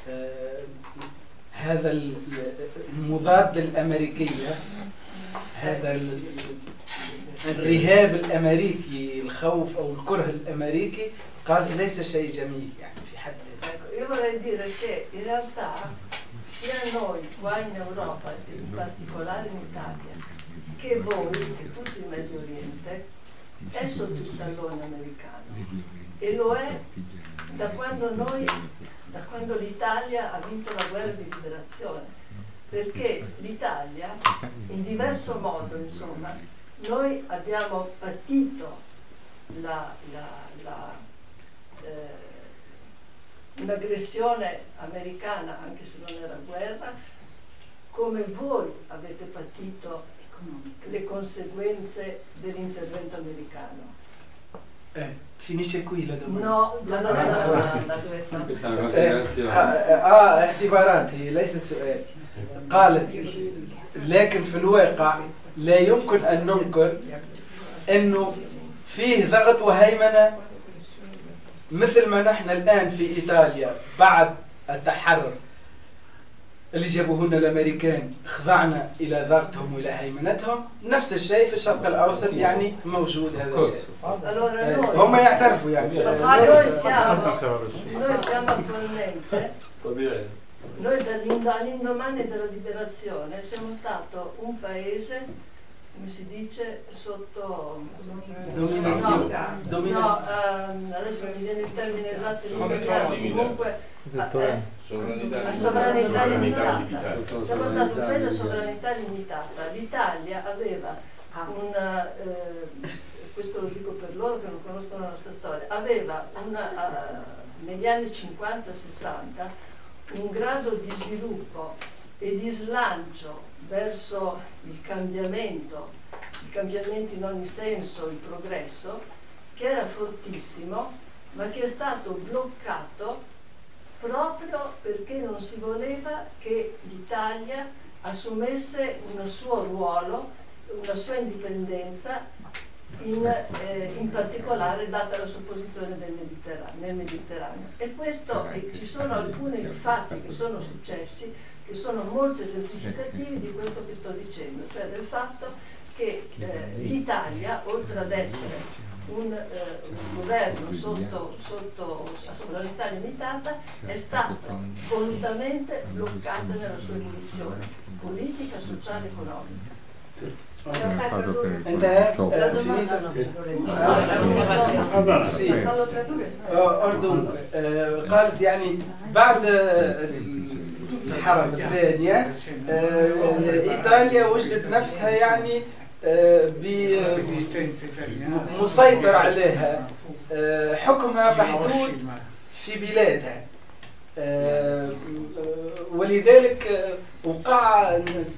هذا المضاد للامريكيه، هذا الرهاب الامريكي، الخوف او الكره الامريكي، قالت ليس شيء جميل يعني في حد ذاته. Io vorrei dire che in realtà sia noi qua in Europa, in particolare in Italia, che voi, che tutto il Medio Oriente, è sotto il tallone americano, e lo è da quando l'Italia ha vinto la guerra di liberazione, perché l'Italia, in diverso modo, insomma, noi abbiamo patito un'aggressione americana, anche se non era guerra, come voi avete patito le conseguenze dell'intervento americano. Finisce qui la domanda. No, non è la domanda questa. اعتباراتي ليست سؤال. قالت لكن في الواقع لا يمكن أن ننكر أنه فيه ضغط وهيمنة مثل ما نحن الآن في إيطاليا بعد التحرر اللي جابوه لنا الأمريكان خضعنا إلى ضغطهم وإلى هيمنتهم. نفس الشيء في الشرق الأوسط يعني موجود هذا الشيء. هم يعترفوا يعني. Noi siamo attualmente, noi all'indomani della liberazione siamo stato un paese, come si dice, sotto dominazione. No, adesso mi viene il termine esatto in italiano, comunque a sovranità limitata. Siamo stati un paese a sovranità limitata. L'Italia aveva questo lo dico per loro che non conoscono la nostra storia, aveva negli anni 50-60 un grado di sviluppo e di slancio verso il cambiamento in ogni senso, il progresso, che era fortissimo, ma che è stato bloccato proprio perché non si voleva che l'Italia assumesse un suo ruolo, una sua indipendenza, in particolare data la sua posizione nel Mediterraneo. E questo, ci sono alcuni fatti che sono successi che sono molto esemplificativi di questo che sto dicendo, cioè del fatto che l'Italia, oltre ad essere un governo sotto a sovranità limitata, è stata volutamente bloccata nella sua evoluzione politica, sociale e economica. انتهى أردن قالت يعني بعد الحرب الثانية إيطاليا وجدت نفسها يعني مسيطر عليها، حكمها محدود في بلادها، ولذلك وقع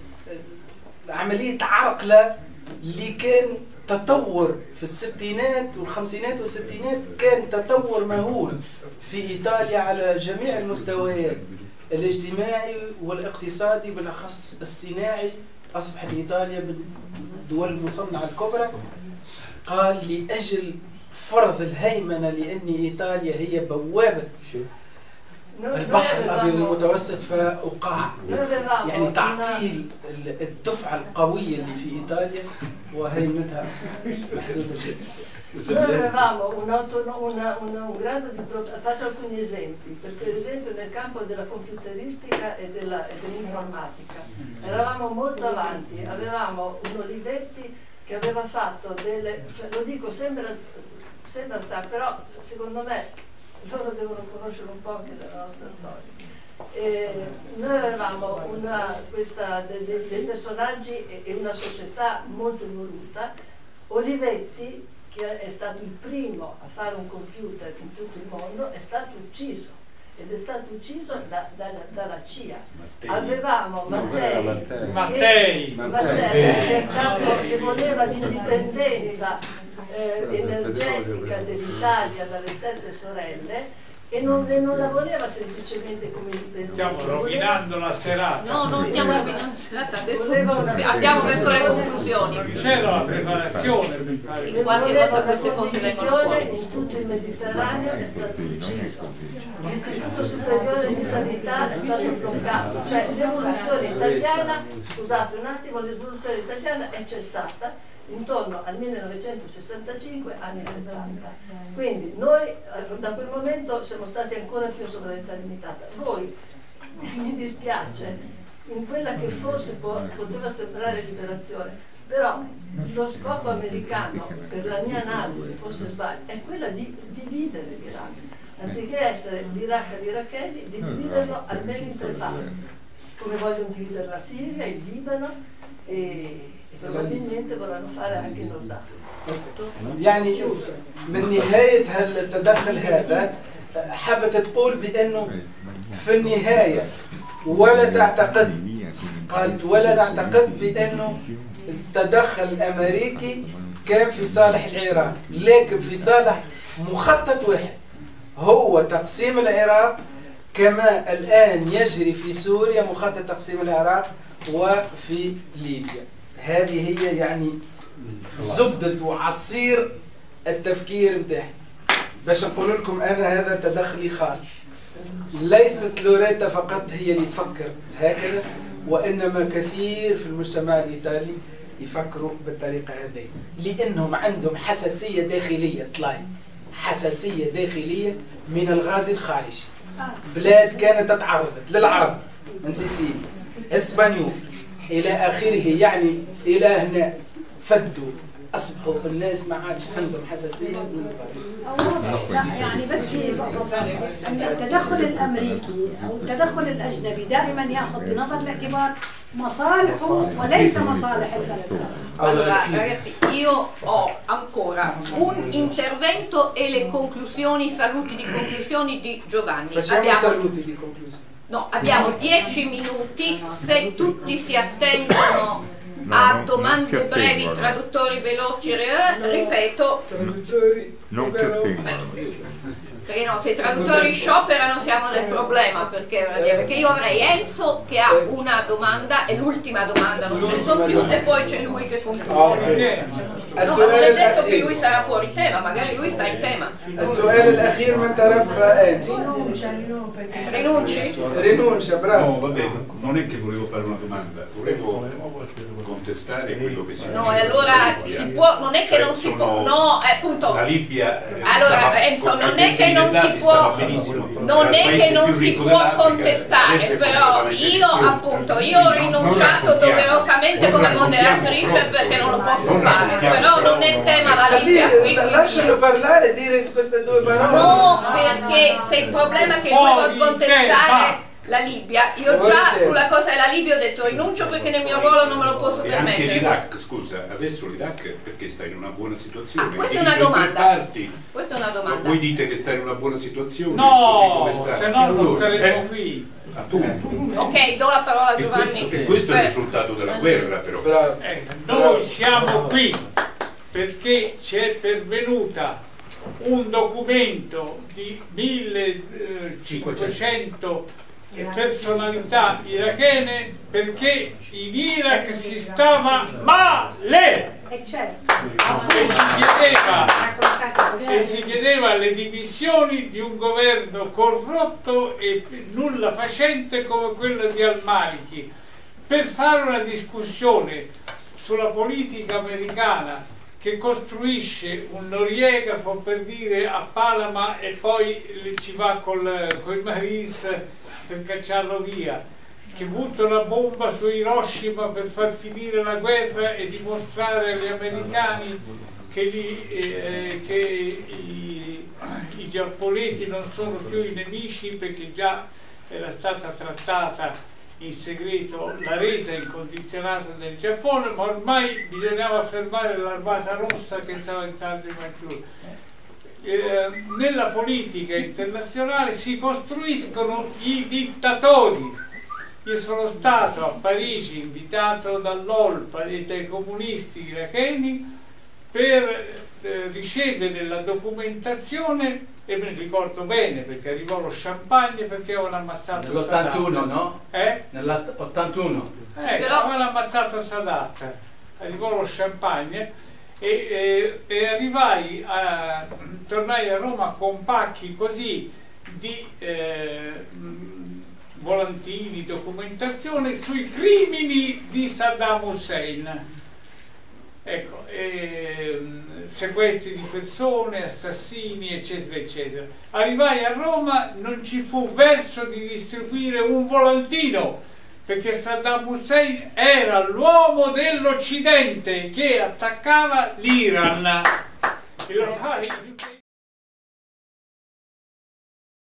عملية عرقلة اللي كان تطور في الستينات والخمسينات والستينات، كان تطور مهول في إيطاليا على جميع المستويات، الاجتماعي والاقتصادي بالأخص الصناعي. أصبحت إيطاليا من الدول المصنعة الكبرى. قال لأجل فرض الهيمنة، لأن إيطاليا هي بوابة البحر الأبيض المتوسط، فأوقع يعني تعطيل الدفعة القوية اللي في إيطاليا وهيمنتها محدودة جدا. Noi avevamo un grado di faccio alcuni esempi, perché ad esempio nel campo della computeristica e dell'informatica eravamo molto avanti. Avevamo un Olivetti che aveva fatto delle, cioè, lo dico sembra strano, però secondo me loro devono conoscere un po' anche della nostra storia. Noi avevamo dei personaggi e una società molto evoluta. Olivetti, che è stato il primo a fare un computer in tutto il mondo, è stato ucciso, ed è stato ucciso dalla CIA. Avevamo Mattei che voleva l'indipendenza energetica dell'Italia dalle 7 sorelle, e non la voleva semplicemente come indipendenza. Stiamo rovinando la serata. No, non stiamo rovinando la serata, adesso andiamo verso le conclusioni. C'era la preparazione, mi pare. In qualche volta queste cose vengono fuori. In tutto il Mediterraneo è stato ucciso. L'Istituto Superiore di Sanità è stato bloccato. Cioè l'evoluzione italiana, scusate un attimo, l'evoluzione italiana è cessata intorno al 1965, anni 70. Quindi noi da quel momento siamo stati ancora più a sovranità limitata. Voi, mi dispiace, in quella che forse poteva sembrare liberazione, però lo scopo americano, per la mia analisi, forse sbaglio, è quella di dividere l'Iraq. Anziché essere l'Iraq agli iracheni, di dividerlo almeno in 3 parti, come vogliono dividere la Siria, il Libano e probabilmente vorranno fare anche in Nord Africa. يعني من نهاية هالتدخل هذا حابة تقول بأنه في النهاية ولا تعتقد، قالت ولا نعتقد بأنه التدخل الأمريكي كان في صالح العراق، لكن في صالح مخطط واحد هو تقسيم العراق، كما الآن يجري في سوريا مخطط تقسيم العراق وفي ليبيا. هذه هي يعني زبدة وعصير التفكير بتاعي. باش نقول لكم أنا هذا تدخلي خاص، ليست لوريتا فقط هي اللي تفكر هكذا، وإنما كثير في المجتمع الإيطالي يفكروا بالطريقة هذه، لأنهم عندهم حساسية داخلية، حساسية داخلية من الغاز الخارجي. بلاد كانت تعرضت للعرب من سيسيليا، اسبانيول إلى آخره، يعني إلى هنا فدوا، أصبحوا الناس ما عادش عندهم حساسية من الغاز. يعني بس في أن التدخل الأمريكي أو التدخل الأجنبي دائما يأخذ بنظر الاعتبار مصالحه وليس مصالح البلد. Allora ragazzi, io ho ancora un intervento e le conclusioni, saluti di conclusioni di Giovanni. Facciamo i saluti di conclusione. No, abbiamo 10 minuti, se tutti si attendono a domande brevi, traduttori veloci, ripeto. Traduttori non si attendono. Perché no, se i traduttori scioperano siamo nel problema, perché io avrei Enzo che ha una domanda e l'ultima domanda, non ce ne sono più, e poi c'è lui che conclude. No, non è detto che lui sarà fuori tema, magari lui sta in tema. السؤال الأخير من طرف أنس. Rinunci? Rinuncia, bravo. No, vabbè, non è che volevo fare una domanda, volevo contestare quello che si dice. No, e allora si può, non è che non si può, no, appunto. La Libia. Allora Enzo, non è che non si può, non è che non si può contestare, però io appunto, io ho rinunciato doverosamente come moderatrice perché non lo posso fare, però non è tema la Libia qui. Lascialo parlare e dire queste due parole. No, perché se il problema è che lui vuole contestare la Libia, io già sulla cosa della Libia ho detto rinuncio perché nel mio ruolo non me lo posso permettere. Anche l'Iraq, scusa, adesso l'Iraq perché sta in una buona situazione. Questa è una domanda. Questa è una domanda. Voi dite che sta in una buona situazione? No, se no non saremmo qui. Ok, do la parola a Giovanni. E questo è il risultato della guerra, però. Noi siamo qui perché ci è pervenuta un documento di 1500 personalità irachene perché in Iraq si stava male e si chiedeva le dimissioni di un governo corrotto e nulla facente come quello di al-Maliki. Per fare una discussione sulla politica americana che costruisce un Noriega, per dire, a Panama e poi ci va con i Marines per cacciarlo via, che butta una bomba su Hiroshima per far finire la guerra e dimostrare agli americani che i giapponesi non sono più i nemici perché già era stata trattata in segreto la resa incondizionata del Giappone, ma ormai bisognava fermare l'Armata Rossa che stava entrando in Manchuria. Nella politica internazionale si costruiscono i dittatori. Io sono stato a Parigi invitato dall'OLPA e dai comunisti iracheni per ricevere la documentazione, e me ne ricordo bene perché arrivò lo champagne perché avevano ammazzato Sadat. Nell'81, no? Nell'81. Avevano ammazzato Sadat, arrivò lo champagne e tornai a Roma con pacchi così di volantini, documentazione sui crimini di Saddam Hussein. Ecco, sequestri di persone, assassini, eccetera, eccetera. Arrivai a Roma, non ci fu verso di distribuire un volantino, perché Saddam Hussein era l'uomo dell'Occidente che attaccava l'Iran.